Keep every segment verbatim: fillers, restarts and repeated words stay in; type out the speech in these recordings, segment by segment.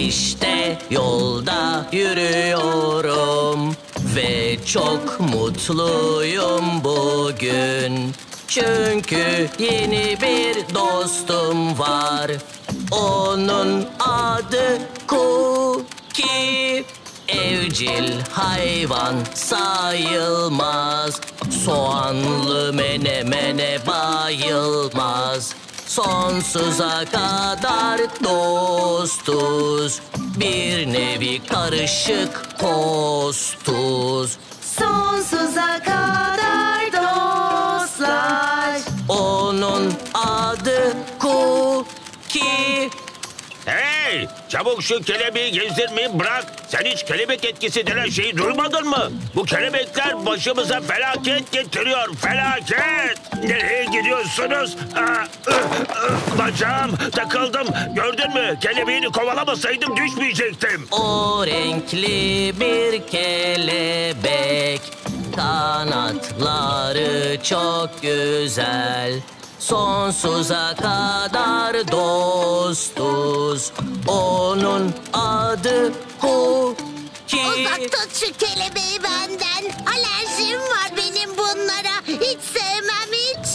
İşte yolda yürüyorum ve çok mutluyum bugün. Çünkü yeni bir dostum var. Onun adı Cookie. Evcil hayvan sayılmaz. Soğanlı menemene bayılmaz. Sonsuza kadar dostuz. Bir nevi karışık tostuz. Sonsuza kadar dostlar. Onun adı Cookie. Hey! Çabuk şu kelebeği gezdirmeyi bırak. Sen hiç kelebek etkisi denen şeyi duymadın mı? Bu kelebekler başımıza felaket getiriyor. Felaket! Nereye gidiyorsunuz? Aa, ıh, ıh, bacağım takıldım. Gördün mü? Kelebeğini kovalamasaydım düşmeyecektim. O renkli bir kelebek. Kanatları çok güzel. Sonsuza kadar dostuz. Onun adı Cookie. Uzak tut şu kelebeği benden. Alerjim var benim bunlara. Hiç sevmem hiç.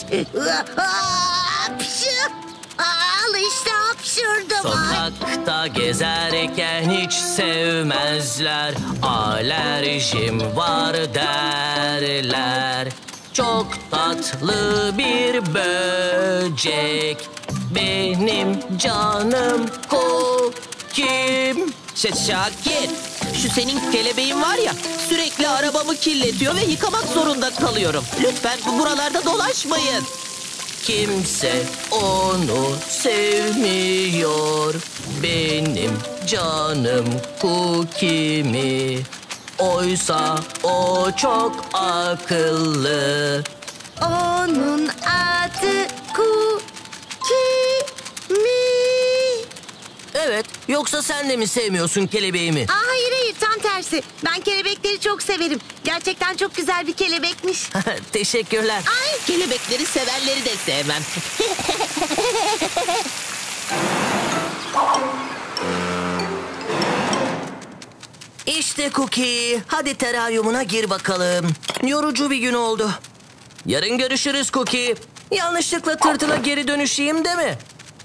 Hapşu. Al işte hapşurdum. Sokakta gezerken hiç sevmezler. Alerjim var derler. Çok tatlı bir böcek. Benim canım Cookie'm. Şakir, şu senin kelebeğin var ya, sürekli arabamı kirletiyor ve yıkamak zorunda kalıyorum. Lütfen buralarda dolaşmayın. Kimse onu sevmiyor. Benim canım Cookie'mi. Oysa o çok akıllı. Onun adı Cookie mi? Evet, yoksa sen de mi sevmiyorsun kelebeğimi? Aa, hayır hayır tam tersi. Ben kelebekleri çok severim. Gerçekten çok güzel bir kelebekmiş. Teşekkürler. Ay Kelebekleri sevenleri de sevmem. İşte Cookie. Hadi teraryumuna gir bakalım. Yorucu bir gün oldu. Yarın görüşürüz Cookie. Yanlışlıkla tırtıla geri dönüşeyim deme.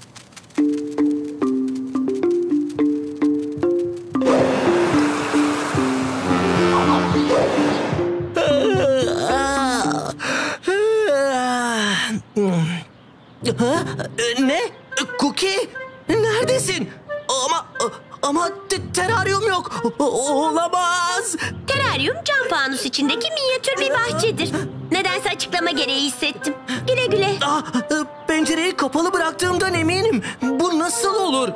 Ha? Ne? Cookie? Neredesin? Ama ama te- teraryum yok. O- olamaz. Teraryum cam fanus içindeki minyatür bir bahçedir. Nedense açıklama gereği hissettim. Güle güle. Ah, pencereyi kapalı bıraktığımdan eminim. Bu nasıl olur?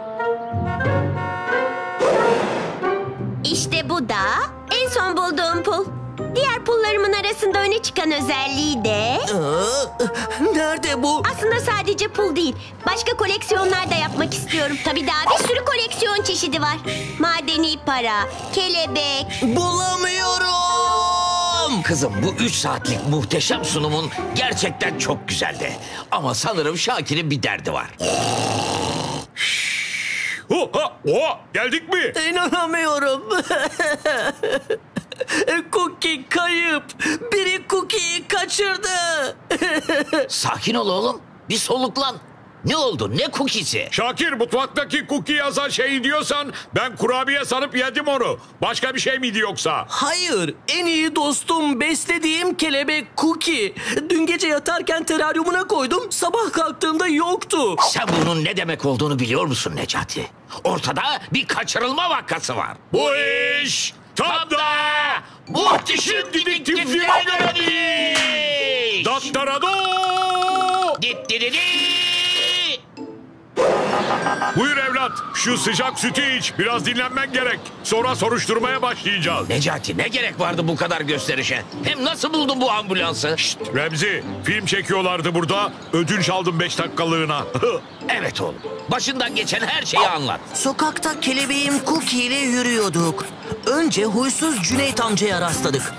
İşte bu da en son bulduğum pul. Diğer pullarımın arasında öne çıkan özelliği de... Aa, nerede bu? Aslında sadece pul değil. Başka koleksiyonlar da yapmak istiyorum. Tabii daha bir sürü koleksiyon çeşidi var. Madeni para, kelebek... Bulamıyorum. Kızım, bu üç saatlik muhteşem sunumun gerçekten çok güzeldi. Ama sanırım Şakir'in bir derdi var. Oha, oha, geldik mi? İnanamıyorum. Cookie kayıp. Biri Cookie'yi kaçırdı. Sakin ol oğlum. Bir soluklan. Ne oldu? Ne cookie'si? Şakir, mutfaktaki cookie yazan şeyi diyorsan ben kurabiye sanıp yedim onu. Başka bir şey miydi yoksa? Hayır. En iyi dostum, beslediğim kelebek Cookie. Dün gece yatarken teraryumuna koydum. Sabah kalktığımda yoktu. Sen bunun ne demek olduğunu biliyor musun Necati? Ortada bir kaçırılma vakası var. Bu iş tam da muhteşem dedektifliğe göredir. Dattarado! Dit dit dit. Buyur evlat, şu sıcak sütü iç. Biraz dinlenmen gerek. Sonra soruşturmaya başlayacağız. Necati, ne gerek vardı bu kadar gösterişe? Hem nasıl buldun bu ambulansı? Şşt, Remzi, film çekiyorlardı burada. Ödünç aldım beş dakikalığına. Evet oğlum. Başından geçen her şeyi anlat. Sokakta kelebeğim Cookie ile yürüyorduk. Önce huysuz Cüneyt amcaya rastladık.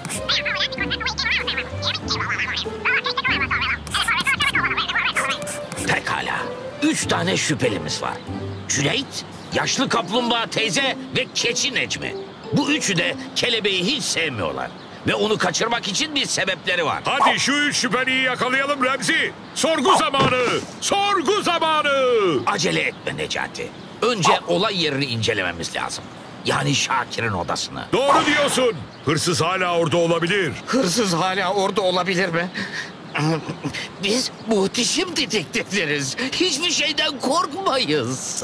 Pekala. Üç tane şüphelimiz var. Cüneyt, yaşlı kaplumbağa teyze ve keçi Necmi. Bu üçü de kelebeği hiç sevmiyorlar. Ve onu kaçırmak için bir sebepleri var. Hadi şu üç şüpheliyi yakalayalım Remzi. Sorgu zamanı. Sorgu zamanı. Acele etme Necati. Önce olay yerini incelememiz lazım. Yani Şakir'in odasını. Doğru diyorsun. Hırsız hala orada olabilir. Hırsız hala orada olabilir mi? Biz muhteşem dedektifleriz. Hiçbir şeyden korkmayız.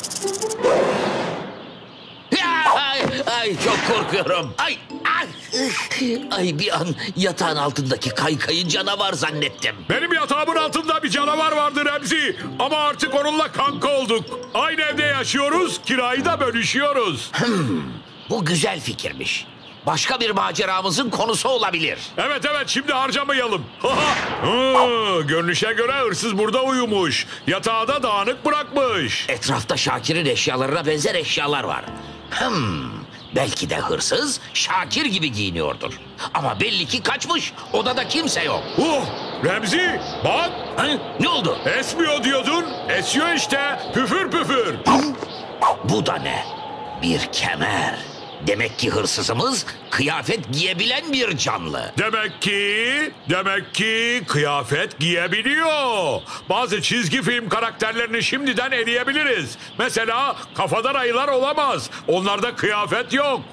Ay, ay çok korkuyorum. Ay, ay, ay bir an yatağın altındaki kaykayı canavar zannettim. Benim yatağımın altında bir canavar vardı Remzi. Ama artık onunla kanka olduk. Aynı evde yaşıyoruz, kirayı da bölüşüyoruz. Hmm, bu güzel fikirmiş. Başka bir maceramızın konusu olabilir. Evet evet, şimdi harcamayalım. Ha, görünüşe göre hırsız burada uyumuş. Yatağı da dağınık bırakmış. Etrafta Şakir'in eşyalarına benzer eşyalar var. Hmm, belki de hırsız Şakir gibi giyiniyordur. Ama belli ki kaçmış. Odada kimse yok. Oh, Remzi bak. Ha, ne oldu? Esmiyor diyordun. Esiyor işte. Püfür püfür. Bu da ne? Bir kemer. Demek ki hırsızımız kıyafet giyebilen bir canlı. Demek ki, demek ki kıyafet giyebiliyor. Bazı çizgi film karakterlerini şimdiden eleyebiliriz. Mesela kafadan ayılar olamaz. Onlarda kıyafet yok.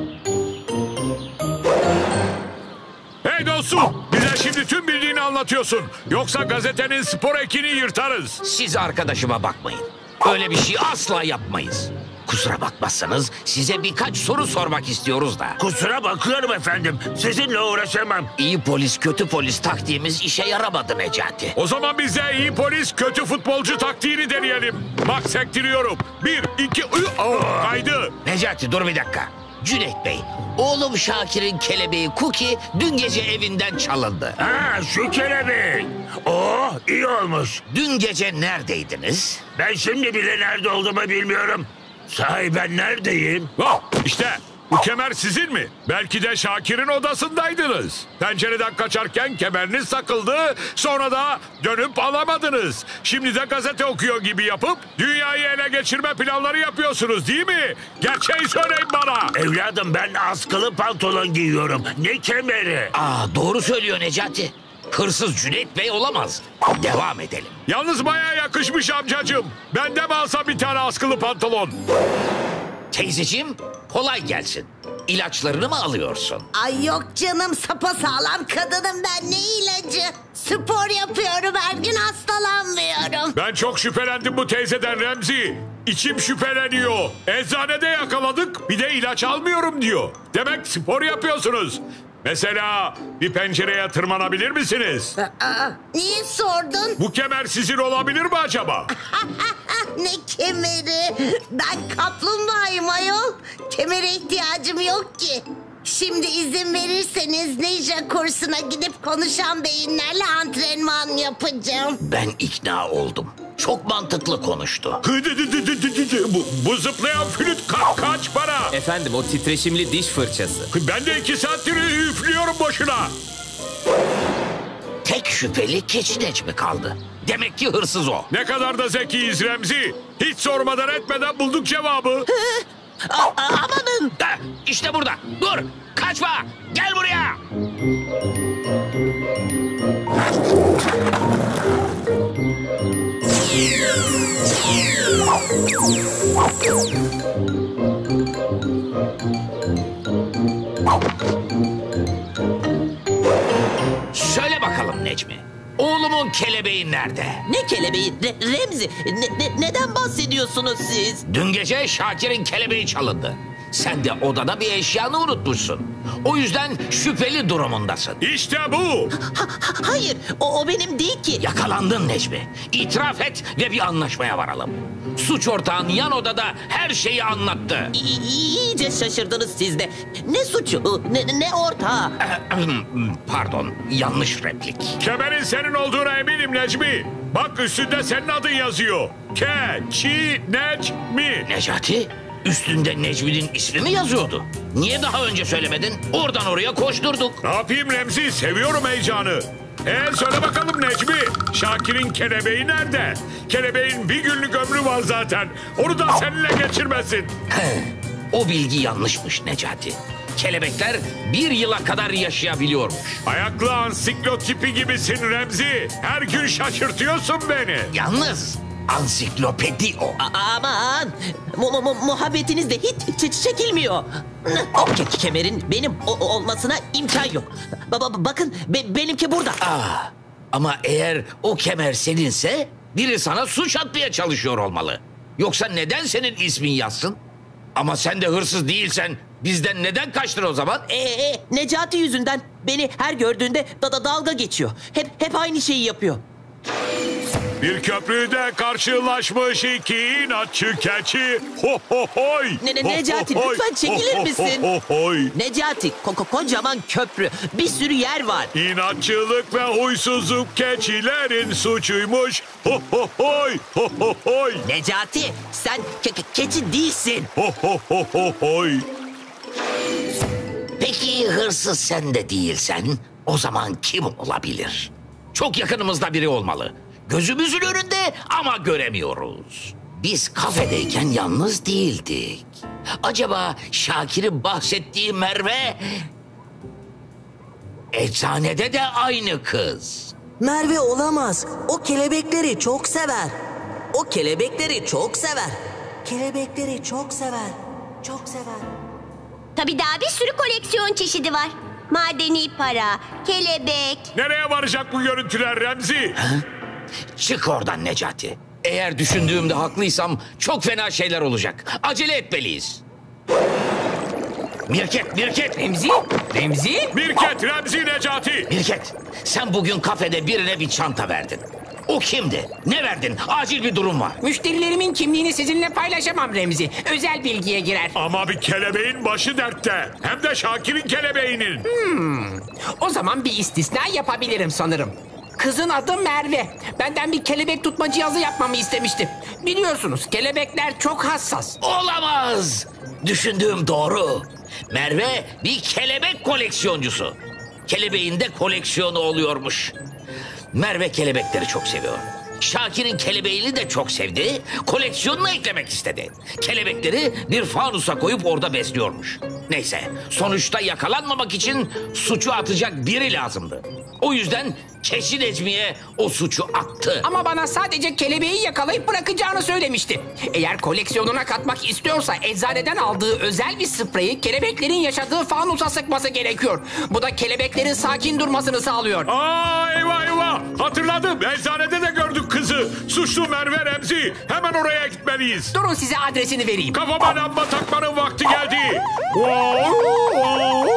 Hey dostum, bize şimdi tüm bildiğini anlatıyorsun. Yoksa gazetenin spor ekini yırtarız. Siz arkadaşıma bakmayın. Öyle bir şey asla yapmayız. Kusura bakmazsanız size birkaç soru sormak istiyoruz da. Kusura bakıyorum efendim. Sizinle uğraşamam. İyi polis kötü polis taktiğimiz işe yaramadı Necati. O zaman biz de iyi polis kötü futbolcu taktiğini deneyelim. Bak sektiriyorum. Bir, iki, üç, oh, kaydı. Necati dur bir dakika. Cüneyt Bey, oğlum Şakir'in kelebeği Cookie dün gece evinden çalındı. Ha, şu kelebek. Oh, iyi olmuş. Dün gece neredeydiniz? Ben şimdi bile nerede olduğumu bilmiyorum. Sahi ben neredeyim? Oh, işte bu kemer sizin mi? Belki de Şakir'in odasındaydınız. Pencereden kaçarken kemeriniz takıldı. Sonra da dönüp alamadınız. Şimdi de gazete okuyor gibi yapıp dünyayı ele geçirme planları yapıyorsunuz değil mi? Gerçeği söyleyin bana. Evladım ben askılı pantolon giyiyorum. Ne kemeri? Aa, doğru söylüyor Necati. Hırsız Cüneyt Bey olamaz. Devam edelim. Yalnız bayağı yakışmış amcacığım. Ben de mi alsam bir tane askılı pantolon? Teyzeciğim, kolay gelsin. İlaçlarını mı alıyorsun? Ay yok canım, sapasağlam kadınım ben, ne ilacı? Spor yapıyorum, her gün hastalanmıyorum. Ben çok şüphelendim bu teyzeden Remzi. İçim şüpheleniyor. Eczanede yakaladık, bir de ilaç almıyorum diyor. Demek spor yapıyorsunuz. Mesela bir pencereye tırmanabilir misiniz? Aa, niye sordun? Bu kemer sizin olabilir mi acaba? Ne kemeri? Ben kaplumbağayım ayol. Kemere ihtiyacım yok ki. Şimdi izin verirseniz ninja kursuna gidip konuşan beyinlerle antrenman yapacağım. Ben ikna oldum. Çok mantıklı konuştu. bu, bu zıplayan flüt ka kaç para? Efendim o titreşimli diş fırçası. Ben de iki saattir üflüyorum boşuna. Tek şüpheli keçi Necmi kaldı. Demek ki hırsız o. Ne kadar da zekiyiz Remzi. Hiç sormadan etmeden bulduk cevabı. A- a- amanın. Da, işte burada. Dur. Kaçma. Gel buraya. Söyle bakalım Necmi. Oğlumun kelebeği nerede? Ne kelebeği? Re- Remzi, ne- ne- neden bahsediyorsunuz siz? Dün gece Şakir'in kelebeği çalındı. Sen de odada bir eşyanı unutmuşsun. O yüzden şüpheli durumundasın. İşte bu. Ha- ha- hayır, o, o benim değil ki. Yakalandın Necmi. İtiraf et ve bir anlaşmaya varalım. Suç ortağın yan odada her şeyi anlattı. İ- İyice şaşırdınız siz de. Ne suçu, ne, ne ortağı? Pardon, yanlış replik. Kemerin senin olduğuna eminim Necmi. Bak üstünde senin adın yazıyor. Ke-çi-nec-mi. Necati, üstünde Necmi'nin ismi mi yazıyordu? Niye daha önce söylemedin? Oradan oraya koşturduk. Ne yapayım Remzi? Seviyorum heyecanı. Ee söyle bakalım Necmi. Şakir'in kelebeği nerede? Kelebeğin bir günlük ömrü var zaten. Onu da seninle geçirmesin. O bilgi yanlışmış Necati. Kelebekler bir yıla kadar yaşayabiliyormuş. Ayaklı ansiklotipi gibisin Remzi. Her gün şaşırtıyorsun beni. Yalnız ansiklopedi o. A- aman mu- mu- mu- muhabbetiniz de hiç ç- çekilmiyor. O ke- kemerin benim o- olmasına imkan yok. Ba- ba- bakın be- benimki burada. Aa, ama eğer o kemer seninse biri sana suç atmaya çalışıyor olmalı. Yoksa neden senin ismin yazsın? Ama sen de hırsız değilsen bizden neden kaçtın o zaman? Ee, e, Necati yüzünden beni her gördüğünde da, da dalga geçiyor. Hep hep aynı şeyi yapıyor. Bir köprüde karşılaşmış iki inatçı keçi. Ho ho hoy. Ne, ne, Ho, ho, Necati, hoy. lütfen çekilir Ho, ho, misin? ho, ho, hoy. Necati ko- ko- kocaman köprü, bir sürü yer var. İnatçılık ve huysuzluk keçilerin suçuymuş. Ho ho hoy. Ho ho hoy. Necati sen ke- ke- keçi değilsin. Ho ho ho ho hoy. Peki hırsız sen de değilsen o zaman kim olabilir? Çok yakınımızda biri olmalı. Gözümüzün önünde ama göremiyoruz. Biz kafedeyken yalnız değildik. Acaba Şakir'in bahsettiği Merve... Eczanede de aynı kız. Merve olamaz. O kelebekleri çok sever. O kelebekleri çok sever. Kelebekleri çok sever. Çok sever. Tabii daha bir sürü koleksiyon çeşidi var. Madeni para, kelebek. Nereye varacak bu görüntüler Remzi? Çık oradan Necati. Eğer düşündüğümde haklıysam çok fena şeyler olacak. Acele etmeliyiz. Mirket, Mirket. Remzi? Remzi? Mirket, Remzi, Necati. Mirket, sen bugün kafede birine bir çanta verdin. O kimdi? Ne verdin? Acil bir durum var. Müşterilerimin kimliğini sizinle paylaşamam Remzi. Özel bilgiye girer. Ama bir kelebeğin başı dertte. Hem de Şakir'in kelebeğinin. O zaman bir istisna yapabilirim sanırım. Kızın adı Merve. Benden bir kelebek tutma cihazı yapmamı istemişti. Biliyorsunuz kelebekler çok hassas. Olamaz. Düşündüğüm doğru. Merve bir kelebek koleksiyoncusu. Kelebeğin de koleksiyonu oluyormuş. Merve kelebekleri çok seviyor. Şakir'in kelebeğini de çok sevdi. Koleksiyonuna eklemek istedi. Kelebekleri bir fanusa koyup orada besliyormuş. Neyse, sonuçta yakalanmamak için suçu atacak biri lazımdı. O yüzden Keçi Necmi'ye o suçu attı. Ama bana sadece kelebeği yakalayıp bırakacağını söylemişti. Eğer koleksiyonuna katmak istiyorsa eczaneden aldığı özel bir spreyi kelebeklerin yaşadığı fanusa sıkması gerekiyor. Bu da kelebeklerin sakin durmasını sağlıyor. Aa eyvah eyvah. Hatırladım. Eczanede de gördük kızı. Suçlu Merve Remzi. Hemen oraya gitmeliyiz. Durun size adresini vereyim. Kafama lamba takmanın vakti geldi. Wow, wow.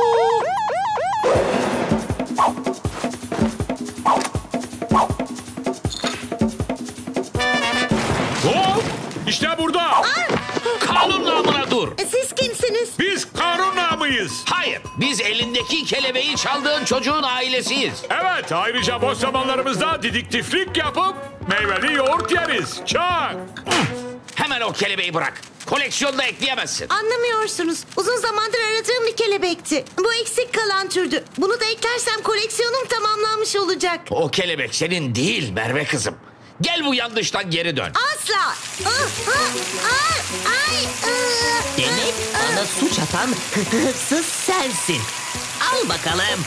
Hop! İşte burada. Kanun namına dur. E, Siz kimsiniz? Biz kanun namıyız. Hayır, biz elindeki kelebeği çaldığın çocuğun ailesiyiz. Evet, ayrıca boş zamanlarımızda didiktiflik yapıp meyveli yoğurt yeriz. Çak! Hemen o kelebeği bırak. Koleksiyonda ekleyemezsin. Anlamıyorsunuz. Uzun zamandır aradığım bir kelebekti. Bu eksik kalan türdü. Bunu da eklersem koleksiyonum tamamlanmış olacak. O kelebek senin değil Merve kızım. Gel bu yanlıştan geri dön. Asla. Ah, ah, ah, ay, ah, Demek ah, bana suç atan hırsız sensin. Al bakalım.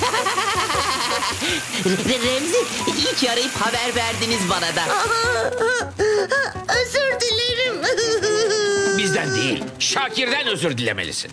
Remzi, iyi ki arayıp haber verdiniz bana da. ah, ah, Özür dilerim. Bizden değil, Şakir'den özür dilemelisin.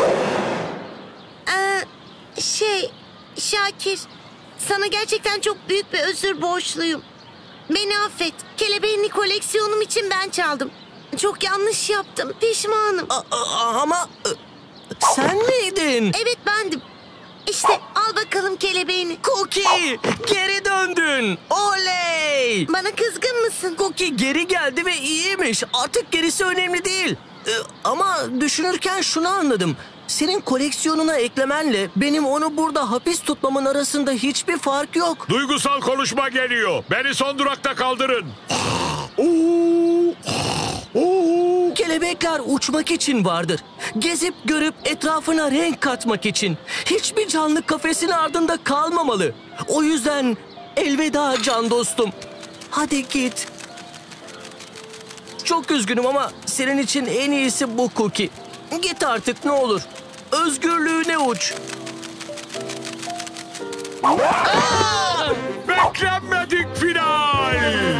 Ee, şey, Şakir, sana gerçekten çok büyük bir özür borçluyum. Beni affet. Kelebeğini koleksiyonum için ben çaldım. Çok yanlış yaptım. Pişmanım. A- a- ama e, sen miydin? Evet bendim. İşte al bakalım kelebeğini. Cookie, geri döndün. Oley! Bana kızgın mısın? Cookie geri geldi ve iyiymiş. Artık gerisi önemli değil. Ee, ama düşünürken şunu anladım. Senin koleksiyonuna eklemenle benim onu burada hapis tutmamın arasında hiçbir fark yok. Duygusal konuşma geliyor. Beni son durakta kaldırın. Kelebek Kelebekler uçmak için vardır. Gezip görüp etrafına renk katmak için. Hiçbir canlı kafesin ardında kalmamalı. O yüzden elveda can dostum. Hadi git. Çok üzgünüm ama senin için en iyisi bu Cookie. Git artık ne olur. Özgürlüğüne uç. Beklenmedik final.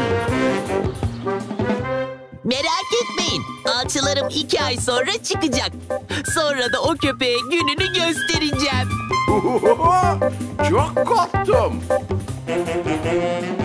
Merak etmeyin. Alçılarım iki ay sonra çıkacak. Sonra da o köpeğe gününü göstereceğim. Çok korktum.